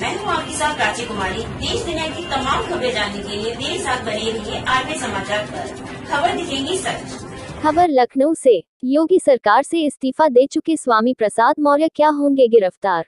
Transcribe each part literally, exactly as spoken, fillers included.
मैं हूँ आपके साथ प्राची कुमारी। देश दुनिया की तमाम खबरें जानने के लिए देर साथ बने रहिए आरबी समाचार पर। खबर दिखेंगी सच। खबर लखनऊ से। योगी सरकार से इस्तीफा दे चुके स्वामी प्रसाद मौर्य क्या होंगे गिरफ्तार?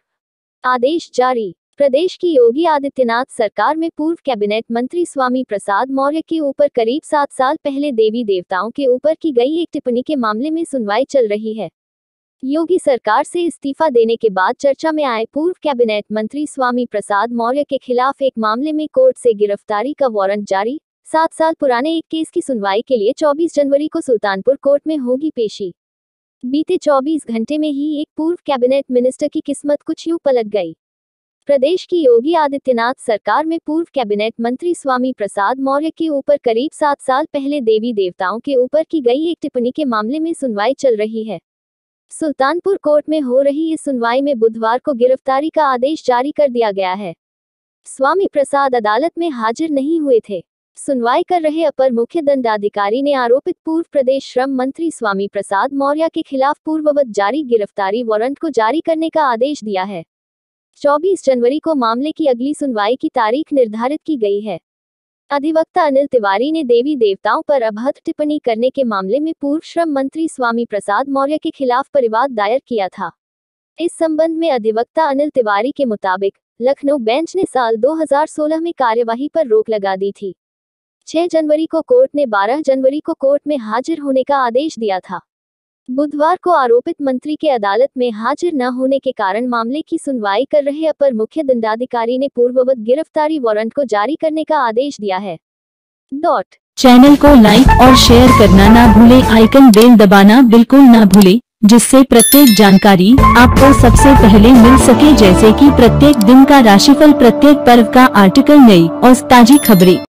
आदेश जारी। प्रदेश की योगी आदित्यनाथ सरकार में पूर्व कैबिनेट मंत्री स्वामी प्रसाद मौर्य के ऊपर करीब सात साल पहले देवी देवताओं के ऊपर की गई एक टिप्पणी के मामले में सुनवाई चल रही है। योगी सरकार से इस्तीफा देने के बाद चर्चा में आए पूर्व कैबिनेट मंत्री स्वामी प्रसाद मौर्य के खिलाफ एक मामले में कोर्ट से गिरफ्तारी का वारंट जारी। सात साल पुराने एक केस की सुनवाई के लिए चौबीस जनवरी को सुल्तानपुर कोर्ट में होगी पेशी। बीते चौबीस घंटे में ही एक पूर्व कैबिनेट मिनिस्टर की किस्मत कुछ यूं पलट गई। प्रदेश की योगी आदित्यनाथ सरकार में पूर्व कैबिनेट मंत्री स्वामी प्रसाद मौर्य के ऊपर करीब सात साल पहले देवी देवताओं के ऊपर की गई एक टिप्पणी के मामले में सुनवाई चल रही है। सुल्तानपुर कोर्ट में हो रही इस सुनवाई में बुधवार को गिरफ्तारी का आदेश जारी कर दिया गया है। स्वामी प्रसाद अदालत में हाजिर नहीं हुए थे। सुनवाई कर रहे अपर मुख्य दंडाधिकारी ने आरोपित पूर्व प्रदेश श्रम मंत्री स्वामी प्रसाद मौर्य के खिलाफ पूर्ववत जारी गिरफ्तारी वारंट को जारी करने का आदेश दिया है। चौबीस जनवरी को मामले की अगली सुनवाई की तारीख निर्धारित की गई है। अधिवक्ता अनिल तिवारी ने देवी देवताओं पर अभद्र टिप्पणी करने के मामले में पूर्व श्रम मंत्री स्वामी प्रसाद मौर्य के खिलाफ परिवाद दायर किया था। इस संबंध में अधिवक्ता अनिल तिवारी के मुताबिक लखनऊ बेंच ने साल दो हज़ार सोलह में कार्यवाही पर रोक लगा दी थी। छह जनवरी को कोर्ट ने बारह जनवरी को कोर्ट में हाजिर होने का आदेश दिया था। बुधवार को आरोपित मंत्री के अदालत में हाजिर न होने के कारण मामले की सुनवाई कर रहे अपर मुख्य दंडाधिकारी ने पूर्ववत गिरफ्तारी वारंट को जारी करने का आदेश दिया है। डॉट चैनल को लाइक और शेयर करना ना भूलें, आइकन बेल दबाना बिल्कुल ना भूलें, जिससे प्रत्येक जानकारी आपको सबसे पहले मिल सके, जैसे कि प्रत्येक दिन का राशिफल, प्रत्येक पर्व का आर्टिकल, नई और ताजी खबरें।